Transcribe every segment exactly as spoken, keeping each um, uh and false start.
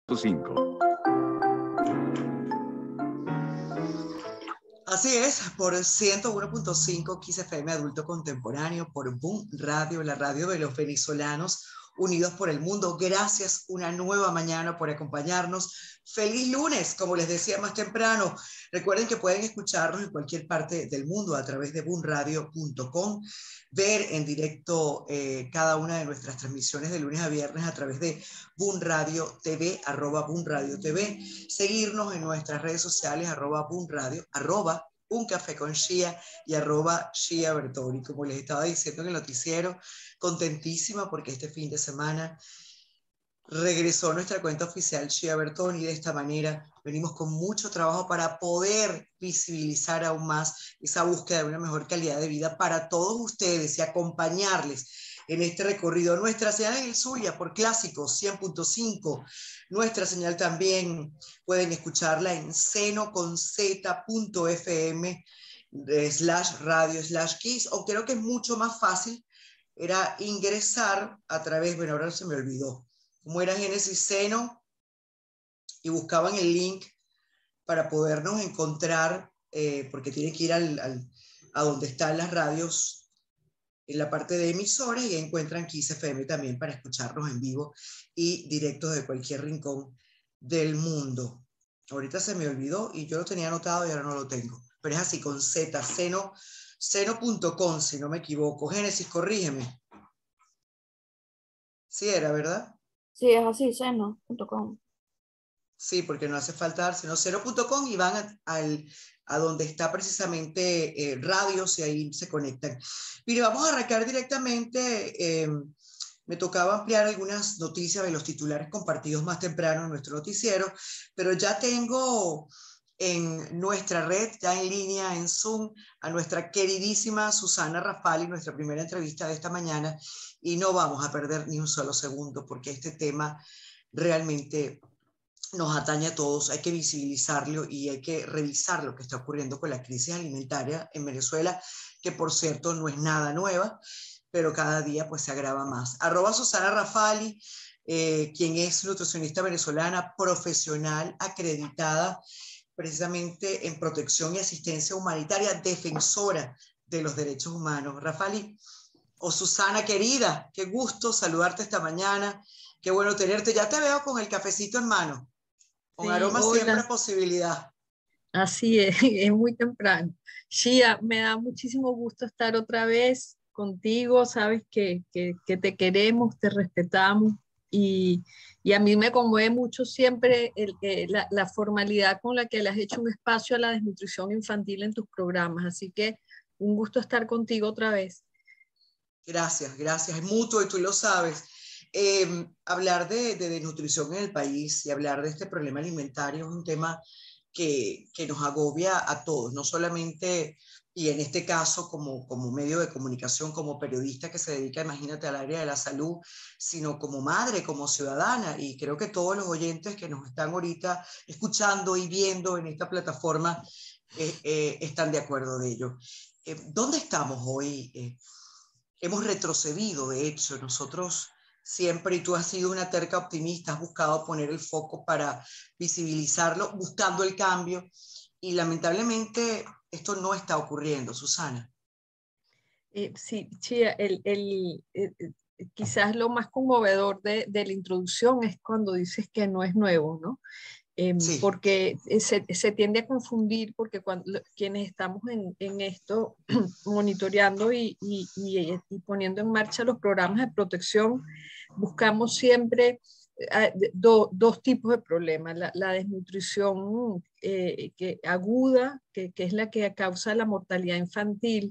cinco. Así es, por ciento uno punto cinco Kiss F M Adulto Contemporáneo, por Boom Radio, la radio de los venezolanos unidos por el mundo. Gracias una nueva mañana por acompañarnos. Feliz lunes, como les decía más temprano. Recuerden que pueden escucharnos en cualquier parte del mundo a través de boom radio punto com, ver en directo eh, cada una de nuestras transmisiones de lunes a viernes a través de Boom Radio T V, arroba Boom Radio T V, seguirnos en nuestras redes sociales, arroba Boom Radio, arroba Un Café con Shia y arroba Shia Bertoni. Como les estaba diciendo en el noticiero, contentísima porque este fin de semana regresó nuestra cuenta oficial Shia Bertoni y de esta manera venimos con mucho trabajo para poder visibilizar aún más esa búsqueda de una mejor calidad de vida para todos ustedes y acompañarles en este recorrido. Nuestra señal en el Zulia por Clásico cien punto cinco. Nuestra señal también pueden escucharla en seno con z punto f m slash radio slash kiss, o creo que es mucho más fácil, era ingresar a través, bueno, ahora se me olvidó, como era Génesis Seno, y buscaban el link para podernos encontrar, eh, porque tienen que ir al, al, a donde están las radios, en la parte de emisoras, y encuentran Kiss F M también para escucharnos en vivo y directos de cualquier rincón del mundo. Ahorita se me olvidó y yo lo tenía anotado y ahora no lo tengo, pero es así, con Z, seno, seno punto com, si no me equivoco. Génesis, corrígeme. Sí era, ¿verdad? Sí, es así, seno punto com. Sí, porque no hace falta dar, sino seno punto com, y van a, al, a donde está precisamente eh, radios, y ahí se conectan. Mire, vamos a arrancar directamente. Eh, me tocaba ampliar algunas noticias de los titulares compartidos más temprano en nuestro noticiero, pero ya tengo en nuestra red, ya en línea, en Zoom, a nuestra queridísima Susana Rafali, nuestra primera entrevista de esta mañana, y no vamos a perder ni un solo segundo porque este tema realmente nos atañe a todos. Hay que visibilizarlo y hay que revisar lo que está ocurriendo con la crisis alimentaria en Venezuela, que por cierto no es nada nueva, pero cada día pues se agrava más. Arroba Susana Rafali, eh, quien es nutricionista venezolana, profesional, acreditada precisamente en protección y asistencia humanitaria, defensora de los derechos humanos. Rafali, o Susana querida, qué gusto saludarte esta mañana, qué bueno tenerte. Ya te veo con el cafecito en mano, con Sí, aroma hola. siempre a posibilidad. Así es, es muy temprano. Shia, me da muchísimo gusto estar otra vez contigo, sabes que, que, que te queremos, te respetamos, y, y a mí me conmueve mucho siempre el, el, la, la formalidad con la que le has hecho un espacio a la desnutrición infantil en tus programas, así que un gusto estar contigo otra vez. Gracias, gracias, es mutuo y tú lo sabes. Eh, hablar de, de desnutrición en el país y hablar de este problema alimentario es un tema que, que nos agobia a todos, no solamente, y en este caso como, como medio de comunicación, como periodista que se dedica, imagínate, al área de la salud, sino como madre, como ciudadana, y creo que todos los oyentes que nos están ahorita escuchando y viendo en esta plataforma eh, eh, están de acuerdo de ello. Eh, ¿Dónde estamos hoy? Eh, hemos retrocedido, de hecho, nosotros siempre, y tú has sido una terca optimista, has buscado poner el foco para visibilizarlo, buscando el cambio, y lamentablemente esto no está ocurriendo, Susana. Eh, sí, Shia, el, el, el, quizás lo más conmovedor de, de la introducción es cuando dices que no es nuevo, ¿no? Eh, Sí. Porque se, se tiende a confundir, porque cuando quienes estamos en, en esto monitoreando y, y, y, y poniendo en marcha los programas de protección, buscamos siempre eh, do, dos tipos de problemas: la, la desnutrición eh, que, aguda, que, que es la que causa la mortalidad infantil.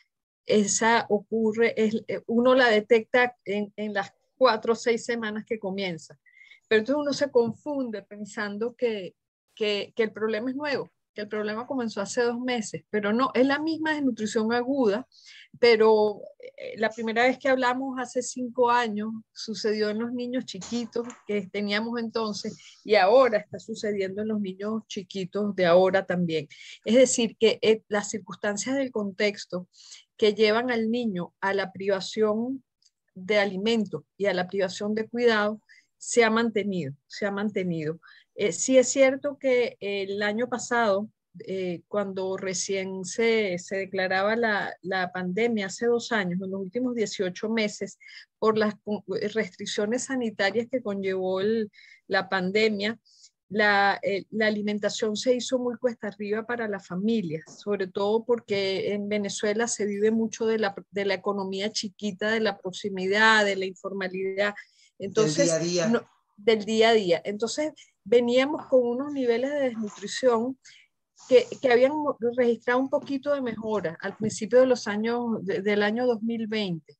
Esa ocurre, es, uno la detecta en, en las cuatro o seis semanas que comienza. Pero entonces uno se confunde pensando que, que, que el problema es nuevo, que el problema comenzó hace dos meses, pero no, es la misma desnutrición aguda, pero eh, la primera vez que hablamos hace cinco años sucedió en los niños chiquitos que teníamos entonces, y ahora está sucediendo en los niños chiquitos de ahora también. Es decir, que eh, las circunstancias del contexto que llevan al niño a la privación de alimento y a la privación de cuidado se ha mantenido, se ha mantenido. Eh, sí es cierto que el año pasado, eh, cuando recién se, se declaraba la, la pandemia, hace dos años, en los últimos dieciocho meses, por las restricciones sanitarias que conllevó el, la pandemia, la, eh, la alimentación se hizo muy cuesta arriba para las familias, sobre todo porque en Venezuela se vive mucho de la, de la economía chiquita, de la proximidad, de la informalidad. Entonces, del día a día. no, del día a día. Entonces, veníamos con unos niveles de desnutrición que, que habían registrado un poquito de mejora al principio de los años, de, del año dos mil veinte,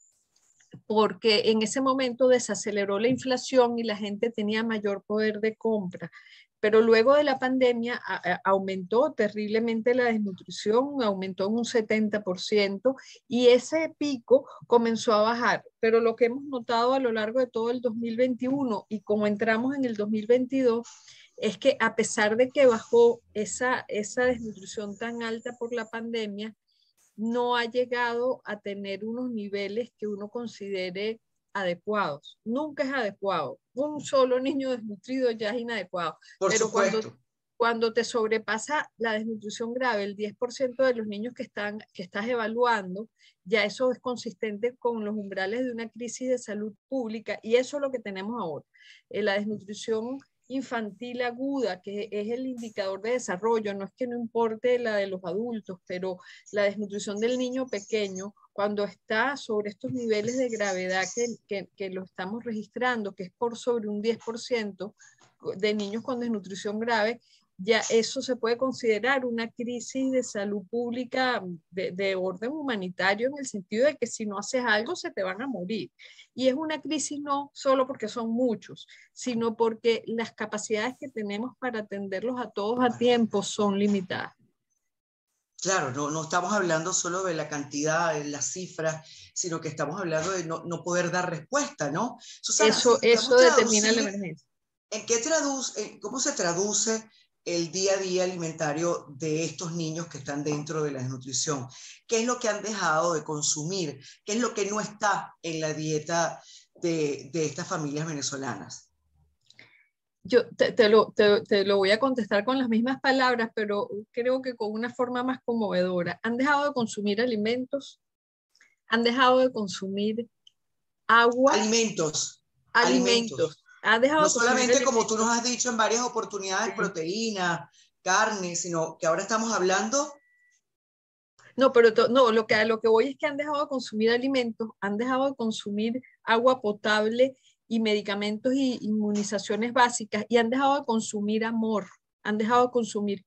porque en ese momento desaceleró la inflación y la gente tenía mayor poder de compra. Pero luego de la pandemia a, a, aumentó terriblemente la desnutrición, aumentó en un setenta por ciento y ese pico comenzó a bajar. Pero lo que hemos notado a lo largo de todo el dos mil veintiuno y como entramos en el dos mil veintidós, es que a pesar de que bajó esa, esa desnutrición tan alta por la pandemia, no ha llegado a tener unos niveles que uno considere adecuados. Nunca es adecuado. Un solo niño desnutrido ya es inadecuado. Por Pero supuesto. cuando, cuando te sobrepasa la desnutrición grave, el diez por ciento de los niños que, están, que estás evaluando, ya eso es consistente con los umbrales de una crisis de salud pública y eso es lo que tenemos ahora. Eh, la desnutrición infantil aguda, que es el indicador de desarrollo, no es que no importe la de los adultos, pero la desnutrición del niño pequeño, cuando está sobre estos niveles de gravedad que, que, que lo estamos registrando, que es por sobre un diez por ciento de niños con desnutrición grave, ya eso se puede considerar una crisis de salud pública de, de orden humanitario, en el sentido de que si no haces algo se te van a morir. Y es una crisis no solo porque son muchos, sino porque las capacidades que tenemos para atenderlos a todos a tiempo son limitadas. Claro, no, no estamos hablando solo de la cantidad, de las cifras, sino que estamos hablando de no, no poder dar respuesta, ¿no? Susana, Eso, si eso determina la emergencia. ¿En qué traduce, en cómo se traduce el día a día alimentario de estos niños que están dentro de la desnutrición? ¿Qué es lo que han dejado de consumir? ¿Qué es lo que no está en la dieta de, de estas familias venezolanas? Yo te, te, lo, te, te lo voy a contestar con las mismas palabras, pero creo que con una forma más conmovedora. Han dejado de consumir alimentos, han dejado de consumir agua. Alimentos. Alimentos. Alimentos. Han dejado no de consumir solamente alimentos. como tú nos has dicho en varias oportunidades, sí. proteína, carne, sino que ahora estamos hablando... No, pero to, no, lo que, lo que voy es que han dejado de consumir alimentos, han dejado de consumir agua potable y medicamentos y inmunizaciones básicas y han dejado de consumir amor, han dejado de consumir.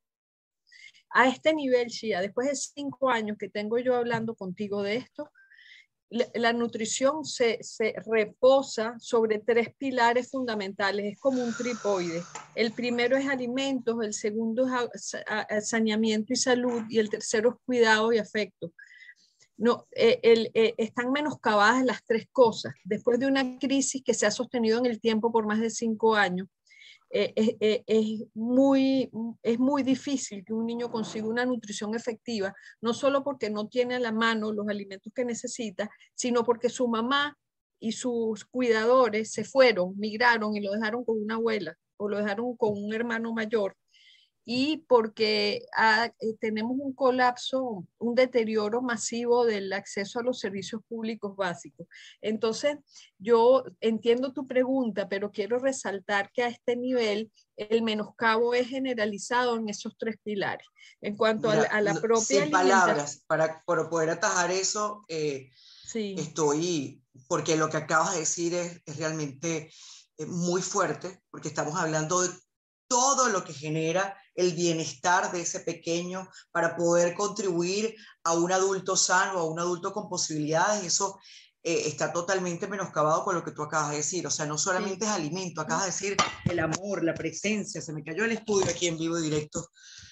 A este nivel, Shia, después de cinco años que tengo yo hablando contigo de esto, la, la nutrición se, se reposa sobre tres pilares fundamentales, es como un tripoide. El primero es alimentos, el segundo es saneamiento y salud y el tercero es cuidado y afecto. No, eh, el, eh, están menoscabadas las tres cosas. Después de una crisis que se ha sostenido en el tiempo por más de cinco años, eh, eh, es, muy, es muy difícil que un niño consiga una nutrición efectiva, no solo porque no tiene a la mano los alimentos que necesita, sino porque su mamá y sus cuidadores se fueron, migraron y lo dejaron con una abuela o lo dejaron con un hermano mayor. Y porque ah, tenemos un colapso, un deterioro masivo del acceso a los servicios públicos básicos. Entonces, yo entiendo tu pregunta, pero quiero resaltar que a este nivel el menoscabo es generalizado en esos tres pilares. En cuanto Mira, a, la, a la propia sin palabras, para, para poder atajar eso, eh, sí. estoy, porque lo que acabas de decir es, es realmente eh, muy fuerte, porque estamos hablando de todo lo que genera el bienestar de ese pequeño para poder contribuir a un adulto sano, a un adulto con posibilidades. Eso eh, está totalmente menoscabado con lo que tú acabas de decir. O sea, no solamente sí. es alimento, acabas de decir el amor, la presencia. Se me cayó el estudio aquí en vivo y directo.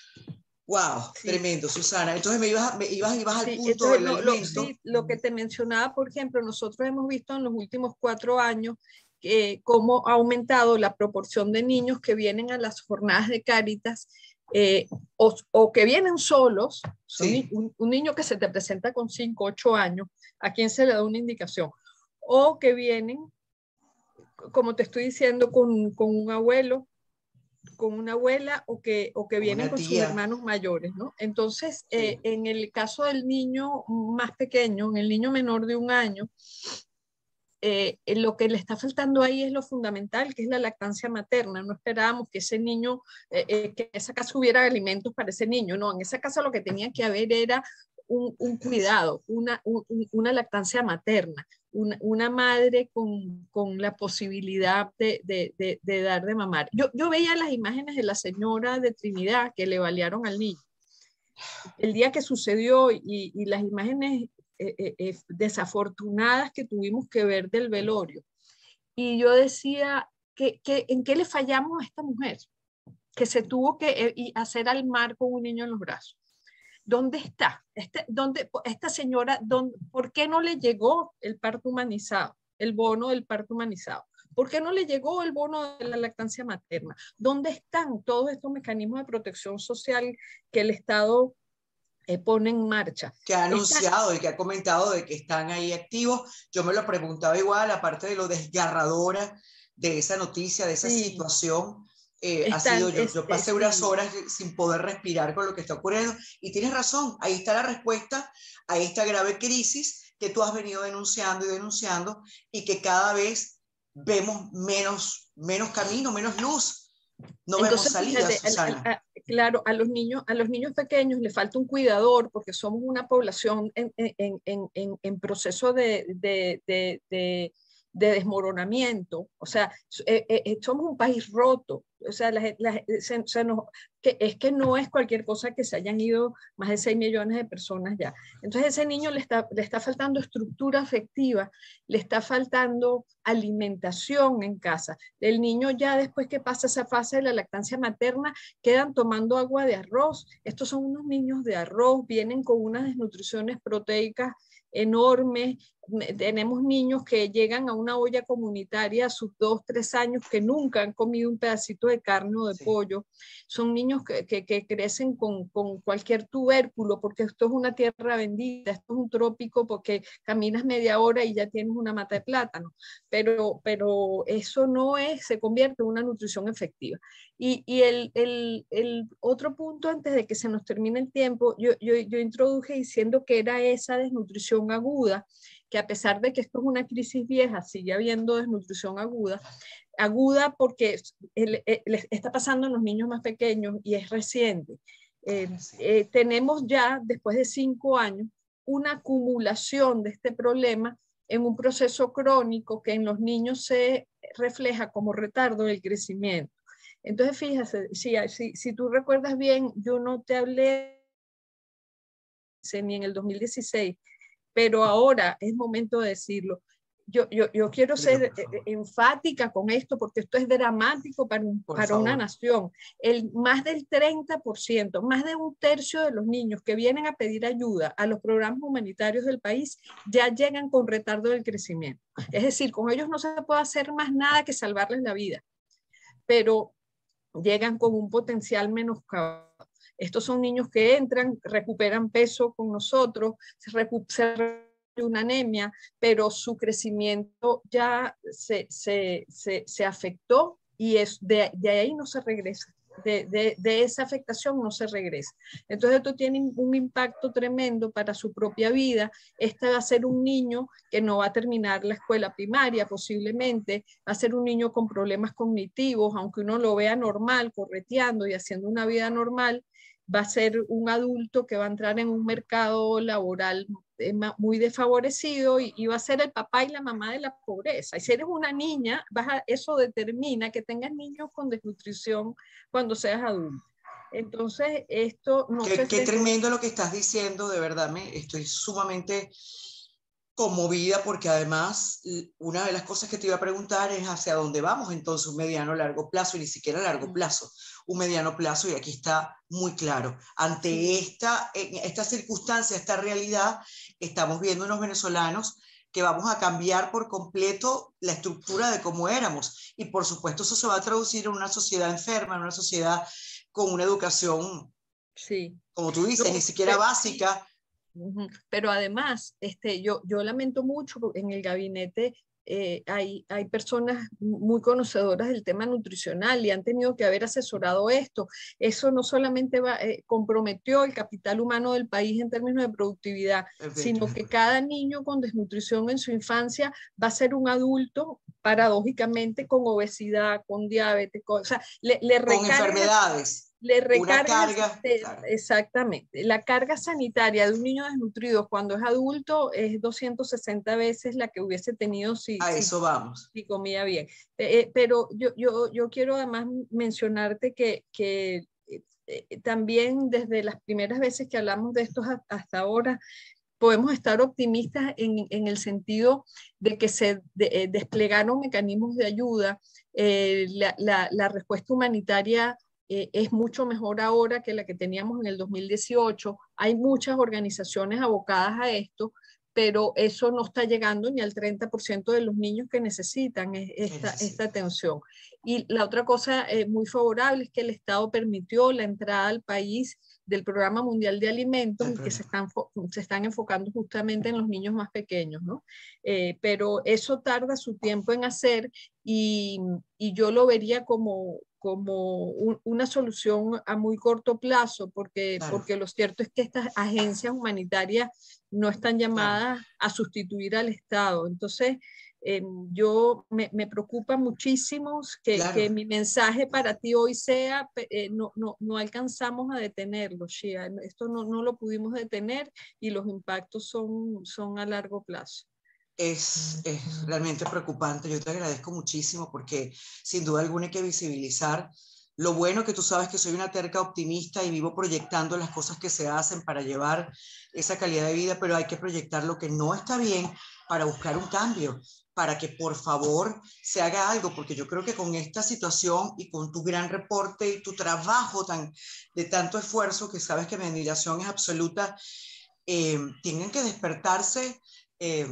Wow, sí. Tremendo, Susana. Entonces me ibas, me ibas, ibas sí, al punto entonces, del no, alimento. Lo, sí, lo que te mencionaba, por ejemplo, nosotros hemos visto en los últimos cuatro años Eh, cómo ha aumentado la proporción de niños que vienen a las jornadas de Cáritas eh, o, o que vienen solos, sí. un, un niño que se te presenta con cinco, ocho años, a quien se le da una indicación, o que vienen como te estoy diciendo, con, con un abuelo, con una abuela o que, o que vienen con sus hermanos mayores, ¿no? Entonces, sí. eh, en el caso del niño más pequeño, en el niño menor de un año, eh, lo que le está faltando ahí es lo fundamental, que es la lactancia materna. No esperábamos que ese niño, eh, eh, que en esa casa hubiera alimentos para ese niño, no, en esa casa lo que tenía que haber era un, un cuidado, una, un, una lactancia materna. Una, una madre con, con la posibilidad de, de, de, de dar de mamar. Yo, yo veía las imágenes de la señora de Trinidad que le balearon al niño. El día que sucedió y, y las imágenes eh, eh, desafortunadas que tuvimos que ver del velorio. Y yo decía, que, que, ¿en qué le fallamos a esta mujer? Que se tuvo que eh, hacer al mar con un niño en los brazos. ¿Dónde está? Este, ¿dónde, esta señora, dónde, ¿por qué no le llegó el parto humanizado, el bono del parto humanizado? ¿Por qué no le llegó el bono de la lactancia materna? ¿Dónde están todos estos mecanismos de protección social que el Estado eh, pone en marcha? Que ha anunciado y que ha comentado de que están ahí activos. Yo me lo preguntaba igual, aparte de lo desgarradora de esa noticia, de esa sí. situación. Eh, ha sido, yo, yo pasé unas sí. horas sin poder respirar con lo que está ocurriendo y tienes razón, ahí está la respuesta a esta grave crisis que tú has venido denunciando y denunciando y que cada vez vemos menos, menos camino, menos luz, no Entonces, vemos salida, fíjate, Susana. A, a, claro, a los, niños, a los niños pequeños les falta un cuidador porque somos una población en, en, en, en, en proceso de, de, de, de de desmoronamiento, o sea, eh, eh, somos un país roto, o sea, la, la, se, se nos, que es que no es cualquier cosa que se hayan ido más de seis millones de personas ya. Entonces a ese niño le está, le está faltando estructura afectiva, le está faltando alimentación en casa. El niño ya después que pasa esa fase de la lactancia materna, quedan tomando agua de arroz. Estos son unos niños de arroz, vienen con unas desnutriciones proteicas enormes. Tenemos niños que llegan a una olla comunitaria a sus dos, tres años que nunca han comido un pedacito de carne o de sí. pollo. Son niños que, que, que crecen con, con cualquier tubérculo porque esto es una tierra bendita, esto es un trópico porque caminas media hora y ya tienes una mata de plátano. Pero, pero eso no es, se convierte en una nutrición efectiva. Y, y el, el, el otro punto antes de que se nos termine el tiempo, yo, yo, yo introduje diciendo que era esa desnutrición aguda, que a pesar de que esto es una crisis vieja, sigue habiendo desnutrición aguda, aguda porque el, el, el está pasando en los niños más pequeños y es reciente. Eh, eh, tenemos ya, después de cinco años, una acumulación de este problema en un proceso crónico que en los niños se refleja como retardo del crecimiento. Entonces, fíjate, si, si, si tú recuerdas bien, yo no te hablé ni en el dos mil dieciséis, pero ahora es momento de decirlo. Yo, yo, yo quiero ser enfática con esto porque esto es dramático para, un, para una nación. El, más del treinta por ciento, más de un tercio de los niños que vienen a pedir ayuda a los programas humanitarios del país ya llegan con retardo del crecimiento. Es decir, con ellos no se puede hacer más nada que salvarles la vida, pero llegan con un potencial menoscabado. Estos son niños que entran, recuperan peso con nosotros, se recupera una anemia, pero su crecimiento ya se, se, se, se afectó y es de, de ahí no se regresa. De, de, de esa afectación no se regresa. Entonces esto tiene un impacto tremendo para su propia vida. Este va a ser un niño que no va a terminar la escuela primaria posiblemente, va a ser un niño con problemas cognitivos, aunque uno lo vea normal, correteando y haciendo una vida normal, va a ser un adulto que va a entrar en un mercado laboral muy desfavorecido y, y va a ser el papá y la mamá de la pobreza. Y si eres una niña, vas a, eso determina que tengas niños con desnutrición cuando seas adulto. Entonces, esto no qué, se... Qué tremendo lo que estás diciendo, de verdad, me estoy sumamente conmovida porque además una de las cosas que te iba a preguntar es hacia dónde vamos entonces, un mediano largo plazo y ni siquiera largo plazo, un mediano plazo, y aquí está muy claro. Ante esta, esta circunstancia, esta realidad, estamos viendo unos venezolanos que vamos a cambiar por completo la estructura de cómo éramos y por supuesto eso se va a traducir en una sociedad enferma, en una sociedad con una educación, sí. como tú dices, no, ni siquiera pero, básica. Pero además, este, yo, yo lamento mucho en el gabinete eh, hay, hay personas muy conocedoras del tema nutricional y han tenido que haber asesorado esto. Eso no solamente va, eh, comprometió el capital humano del país en términos de productividad, sino que cada niño con desnutrición en su infancia va a ser un adulto, paradójicamente, con obesidad, con diabetes, con, o sea, le, le con enfermedades. Le recarga una carga, claro. Exactamente. La carga sanitaria de un niño desnutrido cuando es adulto es doscientas sesenta veces la que hubiese tenido si, a si, eso vamos. si comía bien. Eh, pero yo, yo, yo quiero además mencionarte que, que eh, también desde las primeras veces que hablamos de esto hasta ahora, podemos estar optimistas en, en el sentido de que se de, eh, desplegaron mecanismos de ayuda. Eh, la, la, la respuesta humanitaria Eh, es mucho mejor ahora que la que teníamos en el dos mil dieciocho. Hay muchas organizaciones abocadas a esto, pero eso no está llegando ni al treinta por ciento de los niños que necesitan esta, esta atención. Y la otra cosa eh, muy favorable es que el Estado permitió la entrada al país del Programa Mundial de Alimentos y que se están, se están enfocando justamente en los niños más pequeños, ¿no? Eh, pero eso tarda su tiempo en hacer y, y yo lo vería como, como un, una solución a muy corto plazo, porque, claro. porque lo cierto es que estas agencias humanitarias no están llamadas claro. a sustituir al Estado. Entonces, eh, yo me, me preocupa muchísimo que, claro. que mi mensaje para ti hoy sea, eh, no, no, no alcanzamos a detenerlo, Shia. Esto no, no lo pudimos detener y los impactos son, son a largo plazo. Es, es realmente preocupante. Yo te agradezco muchísimo porque sin duda alguna hay que visibilizar lo bueno, que tú sabes que soy una terca optimista y vivo proyectando las cosas que se hacen para llevar esa calidad de vida, pero hay que proyectar lo que no está bien para buscar un cambio, para que por favor se haga algo, porque yo creo que con esta situación y con tu gran reporte y tu trabajo tan, de tanto esfuerzo, que sabes que mi admiración es absoluta, eh, tienen que despertarse eh,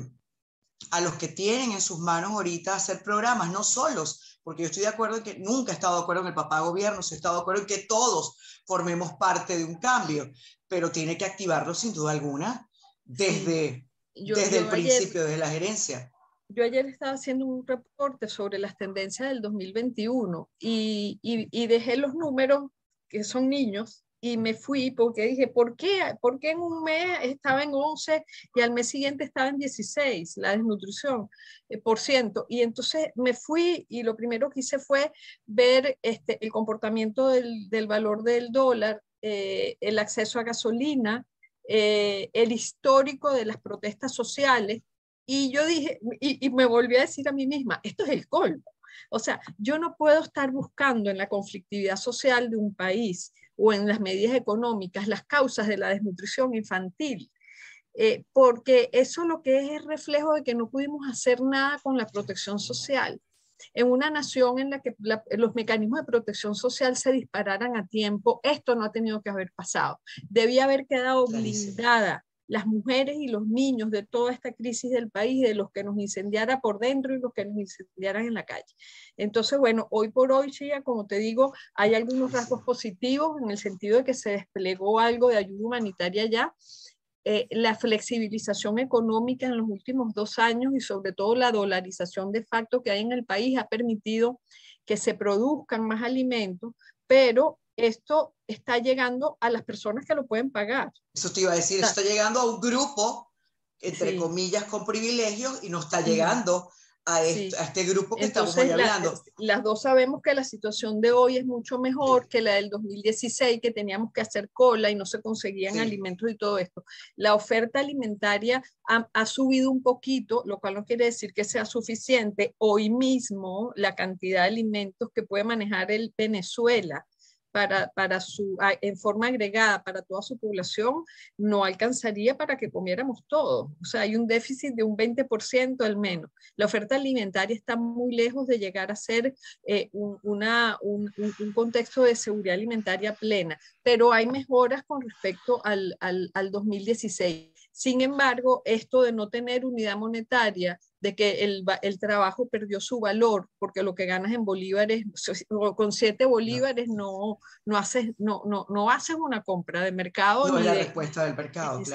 a los que tienen en sus manos ahorita hacer programas, no solos, porque yo estoy de acuerdo en que nunca he estado de acuerdo en el papá gobierno, he estado de acuerdo en que todos formemos parte de un cambio, pero tiene que activarlo sin duda alguna desde, sí. yo, desde yo el principio, ayer, desde la gerencia. Yo ayer estaba haciendo un reporte sobre las tendencias del dos mil veintiuno y, y, y dejé los números que son niños y me fui porque dije, ¿por qué? ¿Por qué en un mes estaba en once y al mes siguiente estaba en dieciséis la desnutrición eh, por ciento? Y entonces me fui y lo primero que hice fue ver este, el comportamiento del, del valor del dólar, eh, el acceso a gasolina, eh, el histórico de las protestas sociales. Y yo dije, y, y me volví a decir a mí misma, esto es el colmo. O sea, yo no puedo estar buscando en la conflictividad social de un país o en las medidas económicas las causas de la desnutrición infantil, eh, porque eso lo que es es reflejo de que no pudimos hacer nada con la protección social. En una nación en la que la, los mecanismos de protección social se dispararan a tiempo, esto no ha tenido que haber pasado. Debía haber quedado blindada las mujeres y los niños de toda esta crisis del país, de los que nos incendiara por dentro y los que nos incendiaran en la calle. Entonces, bueno, hoy por hoy, Shia, como te digo, hay algunos rasgos positivos en el sentido de que se desplegó algo de ayuda humanitaria ya. Eh, la flexibilización económica en los últimos dos años y sobre todo la dolarización de facto que hay en el país ha permitido que se produzcan más alimentos, pero esto está llegando a las personas que lo pueden pagar. Eso te iba a decir, eso está llegando a un grupo, entre sí. comillas, con privilegios y no está llegando a este, sí. a este grupo que Entonces, estamos hoy hablando. La, las dos sabemos que la situación de hoy es mucho mejor sí. que la del dos mil dieciséis, que teníamos que hacer cola y no se conseguían sí. alimentos y todo esto. La oferta alimentaria ha, ha subido un poquito, lo cual no quiere decir que sea suficiente. Hoy mismo la cantidad de alimentos que puede manejar el Venezuela Para, para su, en forma agregada para toda su población, no alcanzaría para que comiéramos todo. O sea, hay un déficit de un veinte por ciento al menos. La oferta alimentaria está muy lejos de llegar a ser eh, un, una, un, un contexto de seguridad alimentaria plena, pero hay mejoras con respecto al, al, al dos mil dieciséis. Sin embargo, esto de no tener unidad monetaria, de que el, el trabajo perdió su valor, porque lo que ganas en bolívares, con siete bolívares no, no, haces, no, no, no haces una compra de mercado. No ni es la de, respuesta del mercado, claro.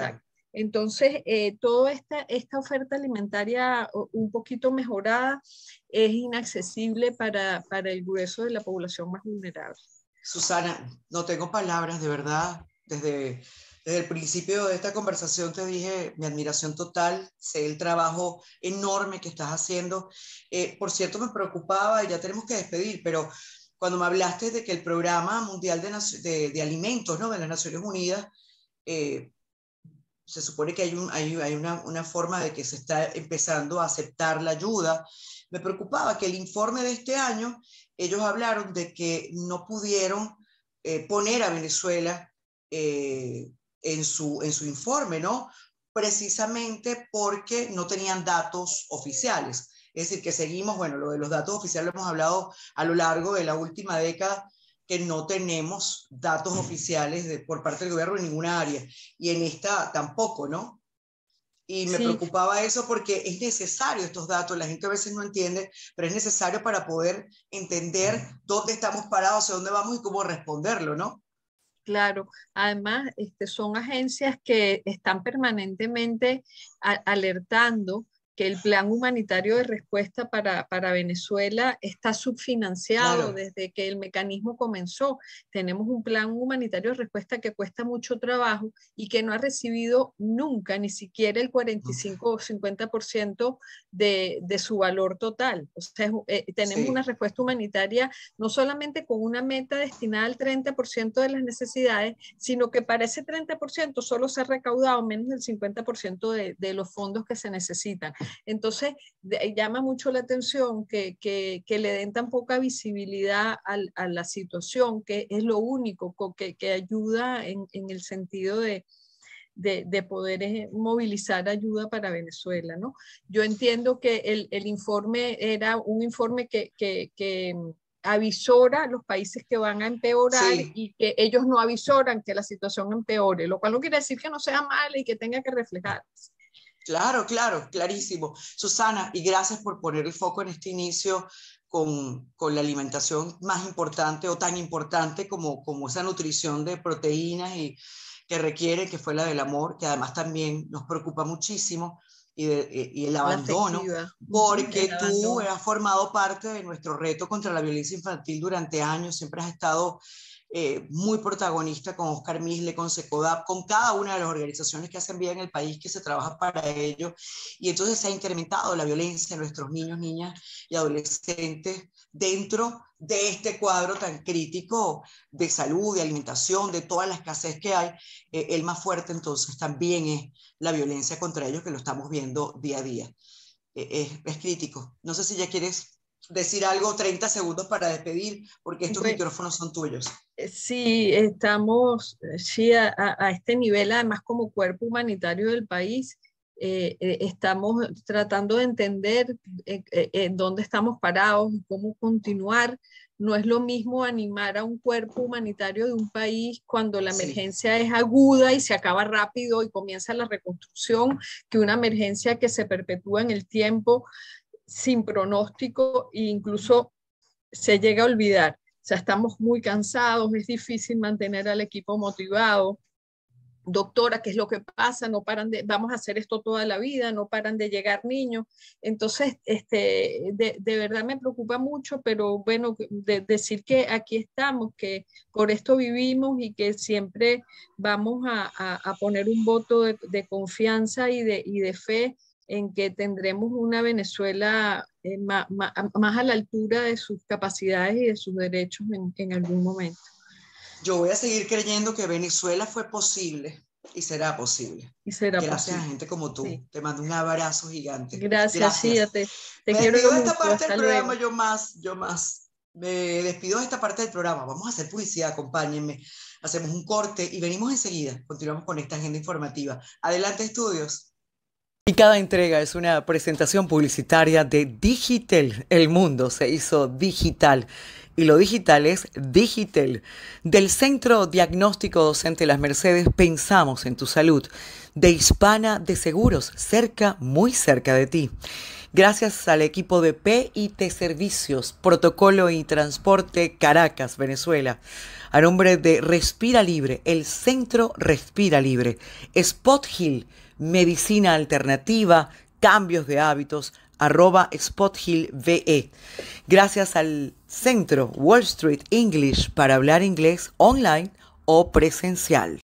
Entonces, eh, toda esta, esta oferta alimentaria un poquito mejorada es inaccesible para, para el grueso de la población más vulnerable. Susana, no tengo palabras, de verdad. Desde, desde el principio de esta conversación te dije mi admiración total, sé el trabajo enorme que estás haciendo. Eh, por cierto, me preocupaba, y ya tenemos que despedir, pero cuando me hablaste de que el Programa Mundial de, de, de Alimentos, ¿no?, de las Naciones Unidas, eh, se supone que hay, un, hay, hay una, una forma de que se está empezando a aceptar la ayuda. Me preocupaba que el informe de este año, ellos hablaron de que no pudieron eh, poner a Venezuela eh, en, su, en su informe, ¿no? Precisamente porque no tenían datos oficiales. Es decir, que seguimos, bueno, lo de los datos oficiales lo hemos hablado a lo largo de la última década, que no tenemos datos oficiales de, por parte del gobierno en ninguna área, y en esta tampoco, ¿no? Y me Sí. preocupaba eso porque es necesario estos datos, la gente a veces no entiende, pero es necesario para poder entender dónde estamos parados, hacia dónde vamos y cómo responderlo, ¿no? Claro, además este, son agencias que están permanentemente a, alertando que el plan humanitario de respuesta para, para Venezuela está subfinanciado. Claro. Desde que el mecanismo comenzó. Tenemos un plan humanitario de respuesta que cuesta mucho trabajo y que no ha recibido nunca ni siquiera el cuarenta y cinco o cincuenta por ciento de, de su valor total. O sea, eh, tenemos sí. una respuesta humanitaria no solamente con una meta destinada al treinta por ciento de las necesidades, sino que para ese treinta por ciento solo se ha recaudado menos del cincuenta por ciento de, de los fondos que se necesitan. Entonces, de, llama mucho la atención que, que, que le den tan poca visibilidad a, a la situación, que es lo único que, que ayuda en, en el sentido de, de, de poder movilizar ayuda para Venezuela, ¿no? Yo entiendo que el, el informe era un informe que, que, que avisora a los países que van a empeorar sí. y que ellos no avisoran que la situación empeore, lo cual no quiere decir que no sea mala y que tenga que reflejarse. Claro, claro, clarísimo. Susana, y gracias por poner el foco en este inicio con, con la alimentación más importante o tan importante como, como esa nutrición de proteínas y, que requiere, que fue la del amor, que además también nos preocupa muchísimo, y, de, y el abandono, porque el tú abandono. has formado parte de nuestro reto contra la violencia infantil durante años, siempre has estado Eh, muy protagonista con Oscar Misle, con SECODAP, con cada una de las organizaciones que hacen vida en el país, que se trabaja para ello, y entonces se ha incrementado la violencia en nuestros niños, niñas y adolescentes dentro de este cuadro tan crítico de salud, de alimentación, de toda la escasez que hay. Eh, el más fuerte entonces también es la violencia contra ellos, que lo estamos viendo día a día. Eh, es, es crítico. No sé si ya quieres decir algo, treinta segundos para despedir, porque estos bueno, micrófonos son tuyos. Sí, estamos sí, a, a este nivel, además como cuerpo humanitario del país, eh, eh, estamos tratando de entender eh, eh, dónde estamos parados, cómo continuar. No es lo mismo animar a un cuerpo humanitario de un país cuando la emergencia sí. es aguda y se acaba rápido y comienza la reconstrucción, que una emergencia que se perpetúa en el tiempo sin pronóstico e incluso se llega a olvidar. O sea, estamos muy cansados, es difícil mantener al equipo motivado. Doctora, ¿qué es lo que pasa? No paran de, vamos a hacer esto toda la vida, no paran de llegar niños. Entonces, este, de, de verdad me preocupa mucho, pero bueno, de, decir que aquí estamos, que por esto vivimos y que siempre vamos a, a, a poner un voto de, de confianza y de, y de fe en que tendremos una Venezuela eh, más, más, más a la altura de sus capacidades y de sus derechos en, en algún momento. Yo voy a seguir creyendo que Venezuela fue posible y será posible. Y será Gracias posible. a gente como tú. Sí. Te mando un abrazo gigante. Gracias, Gracias. Sí, te, te Me quiero despido de mucho. esta parte Hasta del programa, luego. yo más, yo más. Me despido de esta parte del programa. Vamos a hacer publicidad, acompáñenme. Hacemos un corte y venimos enseguida. Continuamos con esta agenda informativa. Adelante, estudios. Y cada entrega es una presentación publicitaria de Digitel. El mundo se hizo digital y lo digital es Digitel. Del Centro Diagnóstico Docente Las Mercedes pensamos en tu salud. De Hispana de Seguros, cerca, muy cerca de ti. Gracias al equipo de P I T Servicios, Protocolo y Transporte Caracas, Venezuela. A nombre de Respira Libre, el Centro Respira Libre. Spot Hill, medicina alternativa, cambios de hábitos, arroba SpotHillVE. Gracias al Centro Wall Street English para hablar inglés online o presencial.